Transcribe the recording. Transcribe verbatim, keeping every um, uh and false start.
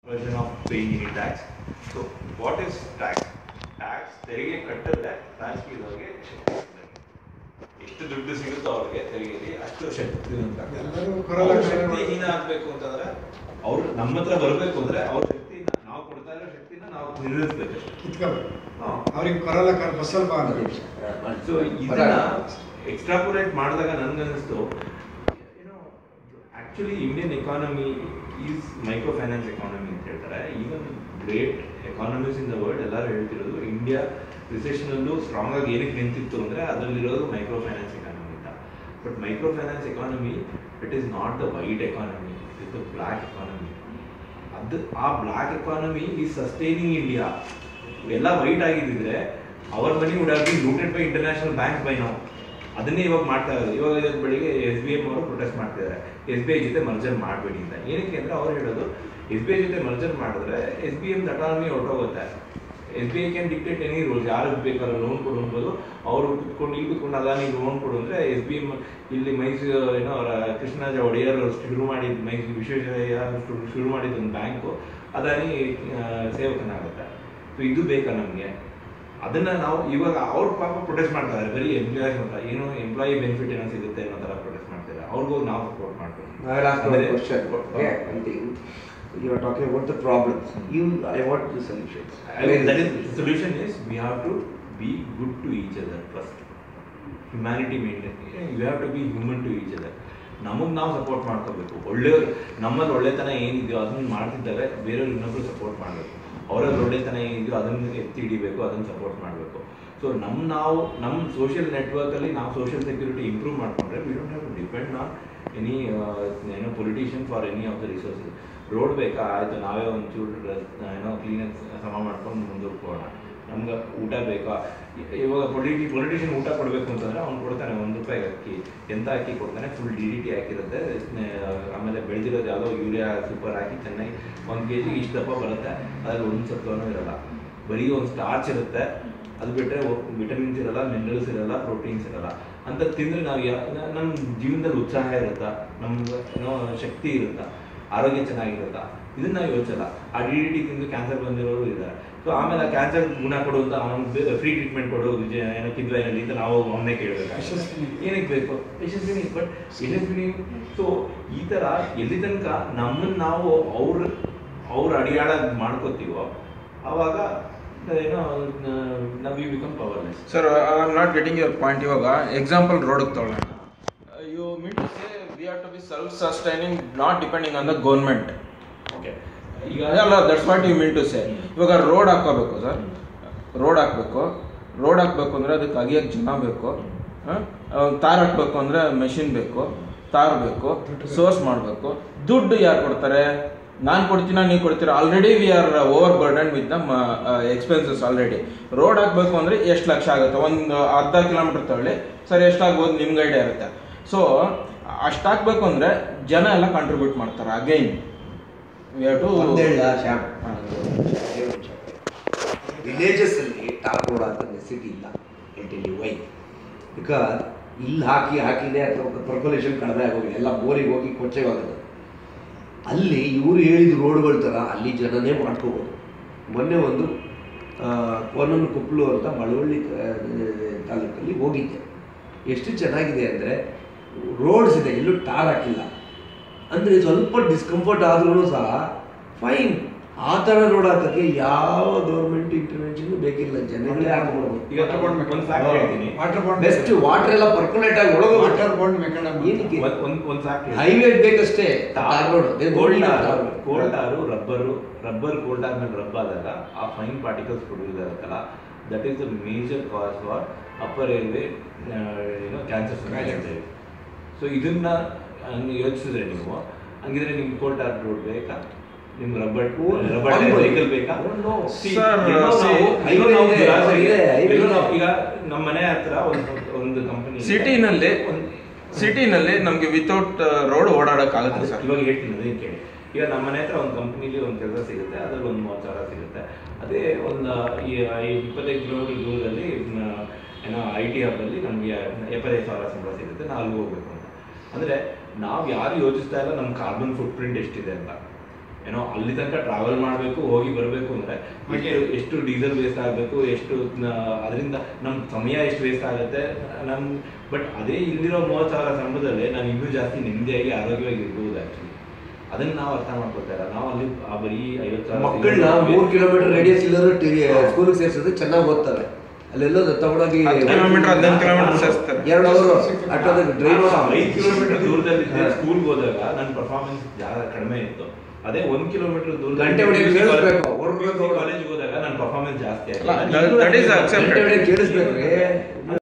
version of paying any tax. So what is tax? Tax ತೆರಿಗೆ ಕಟ್ಟದ್ರೆ ರಾಜಕೀಯದವರಿಗೆ ಎಷ್ಟು ದುಡ್ಡು ಸಿಗುತ್ತೋ ಅವ್ರಿಗೆ ತೆರಿಗೆಯಲ್ಲಿ ಅಷ್ಟು ಶಕ್ತಿ ಶಕ್ತಿಹೀನ ಆಗ್ಬೇಕು ಅಂತಂದ್ರೆ ಅವ್ರು ನಮ್ಮ ಹತ್ರ ಬರಬೇಕು ಅಂದ್ರೆ ಅವ್ರ ಶಕ್ತಿ ನಾವು ಕೊಡ್ತಾ ಇರೋ ಶಕ್ತಿನ ನಾವು ನಿರ್ವಹಿಸ್ಬೇಕು, ಅವ್ರಿಗೆ ಬರಲ್ಲ ಬಸ್ಸಲ್ಲಿ ಬಾ. ಸೊ ಇದನ್ನ ಎಕ್ಸ್ಟ್ರಾಪುಲೇಟ್ ಮಾಡಿದಾಗ ನನ್ಗನ್ನಿಸ್ತು, ಏನೋ actually Indian economy is micro finance economy ಅಂತ ಹೇಳ್ತಾರೆ. Even great economies in the world ಎಲ್ಲರೂ ಹೇಳ್ತಿರೋದು ಇಂಡಿಯಾ ರಿಸೆಷನಲ್ಲೂ ಸ್ಟ್ರಾಂಗ್ ಆಗಿ ಏನಕ್ಕೆ ನಿಂತಿತ್ತು ಅಂದರೆ ಅದರಲ್ಲಿರೋದು ಮೈಕ್ರೋ ಫೈನಾನ್ಸ್ ಎಕಾನಮಿ ಅಂತ. But micro finance economy it is not the white economy, it is the black economy. ಅದು ಆ black economy is sustaining India. ಎಲ್ಲ ವೈಟ್ ಆಗಿದ್ದಿದ್ರೆ our money would have been looted by international banks by ನಾವು. ಅದನ್ನೇ ಇವಾಗ ಮಾಡ್ತಾ ಇರೋದು. ಇವಾಗ ಇವತ್ತು ಬೆಳಿಗ್ಗೆ ಎಸ್ ಬಿ ಎಂ ಅವರು ಪ್ರೊಟೆಸ್ಟ್ ಮಾಡ್ತಿದ್ದಾರೆ, ಎಸ್ ಬಿ ಐ ಜೊತೆ ಮರ್ಜರ್ ಮಾಡಬೇಡಿ ಅಂತ. ಏನಕ್ಕೆ ಅಂದರೆ ಅವ್ರು ಹೇಳೋದು ಎಸ್ ಬಿ ಐ ಜೊತೆ ಮರ್ಜರ್ ಮಾಡಿದ್ರೆ ಎಸ್ ಬಿ ಎಮ್ ಅಟಾನಮಿ ಹೊರಟೋಗುತ್ತೆ. S B I can dictate any rules, ಯಾರಿಗೆ ಬೇಕಾದ್ರೂ ಲೋನ್ ಕೊಡು ಅನ್ಬೋದು. ಅವರು ಕುತ್ಕೊಂಡು ಇಲ್ಲಿ ಕುತ್ಕೊಂಡು ಅದಾನಿ ಲೋನ್ ಕೊಡು ಅಂದರೆ ಎಸ್ ಬಿ ಎಮ್ ಇಲ್ಲಿ ಮೈಸೂರು ಏನೋ ಅವರ ಕೃಷ್ಣರಾಜ ಒಡೆಯರ್ ಶುರು ಮಾಡಿದ್ದು ಮೈಸೂರು ವಿಶ್ವೇಶ್ವರಯ್ಯ ಶುರು ಮಾಡಿದ್ದು ಒಂದು ಬ್ಯಾಂಕು ಅದಾನಿ ಸೇವಕನಾಗುತ್ತೆ. ಸೊ ಇದು ಬೇಕಾ ನಮಗೆ? ಅದನ್ನ ನಾವು ಇವಾಗ ಅವ್ರ ಪಾಪ ಪ್ರೊಟೆಸ್ಟ್ ಮಾಡ್ತಾರೆ, ಬರೀ ಎಂಪ್ಲಾಯೀಸ್ ಅಂತ ಏನು ಎಂಪ್ಲಾಯಿ ಬೆನಿಫಿಟ್ ಏನೋ ಸಿಗುತ್ತೆ ಅನ್ನೋ ಥರ ಪ್ರೊಟೆಸ್ಟ್ ಮಾಡ್ತಾರೆ. ಅವ್ರಿಗೂ ನಾವು ಸಪೋರ್ಟ್ ಮಾಡ್ತೀವಿ. You are talking about the problems. You, I want the solutions. I mean, that is the solution is we have to be good to each other first. Humanity maintain. You have to be human to each other. ನಮಗೆ ನಾವು support ಮಾಡ್ಕೋಬೇಕು. ಒಳ್ಳೆಯವ್ರು ನಮ್ಮಲ್ಲಿ ಒಳ್ಳೆತನ ಏನಿದೆಯೋ ಅದನ್ನು ಮಾಡ್ತಿದ್ದಾರೆ, ಬೇರೆಯವ್ರು ಇನ್ನೊಬ್ರು ಸಪೋರ್ಟ್ ಮಾಡಬೇಕು. ಅವರಲ್ಲಿ ಒಳ್ಳೆತನ ಏನಿದೆಯೋ ಅದನ್ನು ಎತ್ತಿ ಹಿಡಿಬೇಕು, ಅದನ್ನು ಸಪೋರ್ಟ್ ಮಾಡಬೇಕು. ಸೊ ನಮ್ಮ ನಾವು ನಮ್ಮ ಸೋಷಿಯಲ್ ನೆಟ್ವರ್ಕಲ್ಲಿ ನಾವು ಸೋಷಿಯಲ್ ಸೆಕ್ಯೂರಿಟಿ ಇಂಪ್ರೂವ್ ಮಾಡಿಕೊಂಡ್ರೆ we don't have to depend on any ಏನೋ politician for any of the resources. Road ಬೇಕಾ, ಆಯಿತು ನಾವೇ ಒಂಚೂರು ಏನೋ ಕ್ಲೀನಾಗಿ ಸಮ ಮಾಡ್ಕೊಂಡು ಮುಂದೂಡ್ಕೋಣ. ನಮ್ಗೆ ಊಟ ಬೇಕಾ, ಇವಾಗ ಪೊಲಿಟಿ ಪೊಲಿಟಿಷಿಯನ್ ಊಟ ಕೊಡಬೇಕು ಅಂತಂದರೆ ಅವ್ನು ಕೊಡ್ತಾನೆ ಒಂದು ರೂಪಾಯಿ ಅಕ್ಕಿ. ಎಂಥ ಅಕ್ಕಿ ಕೊಡ್ತಾನೆ? ಫುಲ್ ಡಿ ಡಿ ಟಿ ಹಾಕಿರುತ್ತೆ, ಆಮೇಲೆ ಬೆಳೆದಿರೋದು ಯಾವುದೋ ಯೂರಿಯಾ ಸೂಪರ್ ಹಾಕಿ ಚೆನ್ನಾಗಿ ಒಂದು ಕೆ ಜಿಗೆ ಇಷ್ಟು ದಪ್ಪ ಬರುತ್ತೆ. ಅದ್ರಲ್ಲಿ ಒಂದು ಸತ್ವನೂ ಇರೋಲ್ಲ, ಬರೀ ಒಂದು ಸ್ಟಾರ್ಚ್ ಇರುತ್ತೆ. ಅದು ಬಿಟ್ಟರೆ ವಿಟಮಿನ್ಸ್ ಇರೋಲ್ಲ, ಮಿನರಲ್ಸ್ ಇರೋಲ್ಲ, ಪ್ರೋಟೀನ್ಸ್ ಇರೋಲ್ಲ. ಅಂತ ತಿಂದರೆ ನಾವು ಯಾ ನಮ್ಮ ಜೀವನದಲ್ಲಿ ಉತ್ಸಾಹ ಇರುತ್ತಾ, ನಮ್ಗೆ ಏನೋ ಶಕ್ತಿ ಇರುತ್ತಾ, ಆರೋಗ್ಯ ಚೆನ್ನಾಗಿರುತ್ತಾ? ಇದನ್ನ ನಾವು ಯೋಚಿಸಲ್ಲ. ಆ ಡಿ ಡಿ ಟಿ ತಿಂದು ಕ್ಯಾನ್ಸರ್ ಬಂದಿರೋರು ಇದ್ದಾರೆ. ಸೊ ಆಮೇಲೆ ಆ ಕ್ಯಾನ್ಸರ್ ಗುಣ ಕೊಡು ಅಂತ ಅವ್ನಿಗೆ ಫ್ರೀ ಟ್ರೀಟ್ಮೆಂಟ್ ಕೊಡು ಏನೋ ಕಿದ್ವೈನಲ್ಲಿ ಅಂತ ನಾವು ಅವನ್ನೇ ಕೇಳಬೇಕು. ಏನಕ್ಕೆ ಬೇಕು? ಯಶಸ್ವಿನಿ. ಬಟ್ ಯಶಸ್ವಿನಿ ಸೊ ಈ ಥರ ಎಲ್ಲಿ ತನಕ ನಮ್ಮನ್ನು ನಾವು ಅವ್ರ ಅವ್ರ ಅಡಿಯಾಳ ಮಾಡ್ಕೋತೀವೋ ಆವಾಗ ಏನೋ ನಾವು we become powerless. Sir, I am not getting your point. ಇವಾಗ ಎಕ್ಸಾಂಪಲ್ ರೋಡಿಗೆ ತಗೊಳ್ಳೋಣ. You mean to say we have to be self sustaining, not depending on the government. Okay, ಈಗ ಅಲ್ಲ, that's what you mean to say. ಇವಾಗ road ಹಾಕೋಬೇಕು sir, road ಹಾಕಬೇಕು. Road ಹಾಕಬೇಕು ಅಂದರೆ ಅದಕ್ಕೆ ಅಗಿಯೋಕ್ಕೆ ಜನ ಬೇಕು. ತಾರ್ ಹಾಕಬೇಕು ಅಂದರೆ ಮೆಷಿನ್ ಬೇಕು, ತಾರ್ ಬೇಕು, ಸೋರ್ಸ್ ಮಾಡಬೇಕು. ದುಡ್ಡು ಯಾರು ಕೊಡ್ತಾರೆ? ನಾನು ಕೊಡ್ತೀನ, ನೀವು ಕೊಡ್ತೀರಾ? Already we are over burden with the expenses already. Road ಹಾಕಬೇಕು ಅಂದರೆ ಎಷ್ಟು ಲಕ್ಷ ಆಗುತ್ತೆ? ಒಂದು ಅರ್ಧ ಕಿಲೋಮೀಟರ್ ತಗೊಳ್ಳಿ ಸರ್, ಎಷ್ಟಾಗ್ಬೋದು ನಿಮ್ಗೆ ಐಡಿಯಾ ಇರುತ್ತೆ. ಸೊ ಅಷ್ಟಾಗಬೇಕು ಅಂದರೆ ಜನ ಎಲ್ಲ ಕಾಂಟ್ರಿಬ್ಯೂಟ್ ಮಾಡ್ತಾರೆ. ಅಗೈನ್ ವಿಲೇಜಸ್ ಅಲ್ಲಿ ಟಾಪ್ ರೋಡ್ ಅಂತ ನೆಸಿಟಿ ಇಲ್ಲ. ಎಂಟಲ್ಲಿ ವೈ ಬಿಕಾಸ್ ಇಲ್ಲಿ ಹಾಕಿ ಹಾಕಿದೆ ಅಥವಾ ಪರ್ಕೊಲೇಷನ್ ಕಡಿಮೆ ಆಗೋಗಿ ಎಲ್ಲ ಬೋರಿಗೆ ಹೋಗಿ ಕೊಚ್ಚೆಗೆ ಹೋಗೋದು. ಅಲ್ಲಿ ಇವರು ಹೇಳಿದ ರೋಡ್ಗಳ ಥರ ಅಲ್ಲಿ ಜನನೇ ಮಾಡ್ಕೋಬೋದು. ಮೊನ್ನೆ ಒಂದು ಕೋನೂರು ಕೊಪ್ಪಳು ಅಂತ ಮಳವಳ್ಳಿ ತಾಲೂಕಲ್ಲಿ ಹೋಗಿದ್ದೆ. ಎಷ್ಟು ಚೆನ್ನಾಗಿದೆ ಅಂದರೆ ರೋಡ್ಸ್ ಇದೆ, ಎಲ್ಲೂ ಟಾರ್ ಹಾಕಿಲ್ಲ. ಅಂದರೆ ಸ್ವಲ್ಪ ಡಿಸ್ಕಂಫರ್ಟ್ ಆದ್ರೂ ಸಹ ಫೈನ್. ಆ ಥರ ರೋಡ್ ಹಾಕೋಕ್ಕೆ ಯಾವ ಗೌರ್ಮೆಂಟ್ ಇಂಟರ್ವೆನ್ಷನ್ ಬೇಕಿಲ್ಲ, ಜನಗಳೇ ಹಾಕ್ಬೋದು. ಬೆಸ್ಟ್ ವಾಟರ್ ಎಲ್ಲ ಪರ್ಕೊಲೇಟ್ ಆಗಿ ಒಳಗೆ ಹೈವೇ ಬೇಕಷ್ಟೇ. Cold tar rubber rubber cold ಆದ್ಮೇಲೆ ರಬ್ ಆದಾಗ ಆ ಫೈನ್ ಪಾರ್ಟಿಕಲ್ಸ್ ಪ್ರೊಡ್ಯೂಸ್ ಆಗುತ್ತಲ್ಲ, that is the major cause for upper airway ಏನೋ ಕ್ಯಾನ್ಸರ್. ಸೊ ಇದನ್ನ ಯೋಚಿಸಿದ್ರೆ ನೀವು ಹಂಗಿದ್ರೆ ನಿಮ್ಗೆ ಕೋಲ್ಡ್ ಟಾರ್ ರೋಡ್ ಬೇಕಾ? ನಿಮ್ಗೆ ರಬ್ಬರ್ ರಬ್ಬರ್ ವೆಹಿಕಲ್ ಬೇಕಾ? ಈಗ ನಮ್ಮ ಮನೆ ಹತ್ರ ಒಂದು ಒಂದು ಕಂಪನಿ ಸಿಟಿನಲ್ಲಿ ಸಿಟಿನಲ್ಲಿ ನಮಗೆ ವಿತೌಟ್ ರೋಡ್ ಓಡಾಡೋಕ್ಕಾಗುತ್ತೆ ಸರ್. ಇವಾಗ ಹೇಳ್ತೀನಿ ಅದೇನು ಕೇಳಿ. ಈಗ ನಮ್ಮ ಮನೆ ಹತ್ರ ಒಂದು ಕಂಪ್ನಿಲಿ ಒಂದು ಕೆಲಸ ಸಿಗುತ್ತೆ, ಅದ್ರಲ್ಲಿ ಒಂದು ಮೂವತ್ತು ಸಾವಿರ ಸಿಗುತ್ತೆ. ಅದೇ ಒಂದು ಇಪ್ಪತ್ತೈದು ಕಿಲೋಮೀಟರ್ ದೂರದಲ್ಲಿ ಏನೋ ಐ ಟಿ ಹಬ್ಬಲ್ಲಿ ನಮಗೆ ಎಪ್ಪತ್ತೈದು ಸಾವಿರ ಸಂಬಳ ಸಿಗುತ್ತೆ, ನಾವು ಅಲ್ಲಿಗೆ ಹೋಗ್ಬೇಕು ಅಂತ. ಅಂದರೆ ನಾವು ಯಾರು ಯೋಚಿಸ್ತಾ ಇಲ್ಲ ನಮ್ಮ ಕಾರ್ಬನ್ ಫುಟ್ ಪ್ರಿಂಟ್ ಎಷ್ಟಿದೆ ಅಂತ. ಏನೋ ಅಲ್ಲಿ ತನಕ ಟ್ರಾವೆಲ್ ಮಾಡಬೇಕು ಹೋಗಿ ಬರಬೇಕು ಅಂದರೆ ಎಷ್ಟು ಎಷ್ಟು ಡೀಸೆಲ್ ವೇಸ್ಟ್ ಆಗಬೇಕು, ಎಷ್ಟು ಅದರಿಂದ ನಮ್ಮ ಸಮಯ ಎಷ್ಟು ವೇಸ್ಟ್ ಆಗುತ್ತೆ ನಮ್ಮ. ಬಟ್ ಅದೇ ಇಲ್ಲಿರೋ ಮೂವತ್ತು ಸಾವಿರ ಸಂಬಳದಲ್ಲಿ ನಾನು ಇನ್ನೂ ಜಾಸ್ತಿ ನೆಮ್ಮದಿಯಾಗಿ ಆರೋಗ್ಯವಾಗಿ ಇರ್ಬೋದು ಆ್ಯಕ್ಚುಲಿ. ಅದನ್ನ ನಾವು ಅರ್ಥ ಮಾಡ್ಕೊಳ್ತಾ ಇಲ್ಲ. ನಾವು ಅಲ್ಲಿ ಆ ಬರೀ ಐವತ್ತು ಸಾವಿರ ಮಕ್ಕಳನ್ನ ಮೂರು ಕಿಲೋಮೀಟರ್ ರೇಡಿಯಸ್ ಇಲ್ಲರೂ ಸ್ಕೂಲಿಗೆ ಸೇರಿಸಿದ್ರೆ ಚೆನ್ನಾಗಿ ಓದ್ತಾರೆ. ಅಲ್ಲೆಲ್ಲೋ ತಗೊಂಡೋಗಿ ಕಿಲೋಮೀಟರ್ ಹದಿನೈದು ಕಿಲೋಮೀಟರ್ ಸೇರಿಸ್ತಾರೆ, ಎರಡು ಅವರು ಆಟೋದಾಗ ಡ್ರೈವ್ ಐದು ಕಿಲೋಮೀಟರ್ ದೂರದಲ್ಲಿ ಸ್ಕೂಲ್ಗೆ ಹೋದಾಗ ನನ್ನ ಪರ್ಫಾರ್ಮೆನ್ಸ್ ಜಾಗ ಕಡಿಮೆ ಇತ್ತು. ಅದೇ ಒಂದ್ ಕಿಲೋಮೀಟರ್ ದೂರ ಗಂಟೆ ಕೇಳಿಸ್ಬೇಕು ಕಾಲೇಜಿಗೆ ಹೋದಾಗ ನನ್ನ ಪರ್ಫಾರ್ಮೆನ್ಸ್ ಜಾಸ್ತಿ ಆಗಿದೆ. ಕೇಳಿಸ್ಬೇಕು.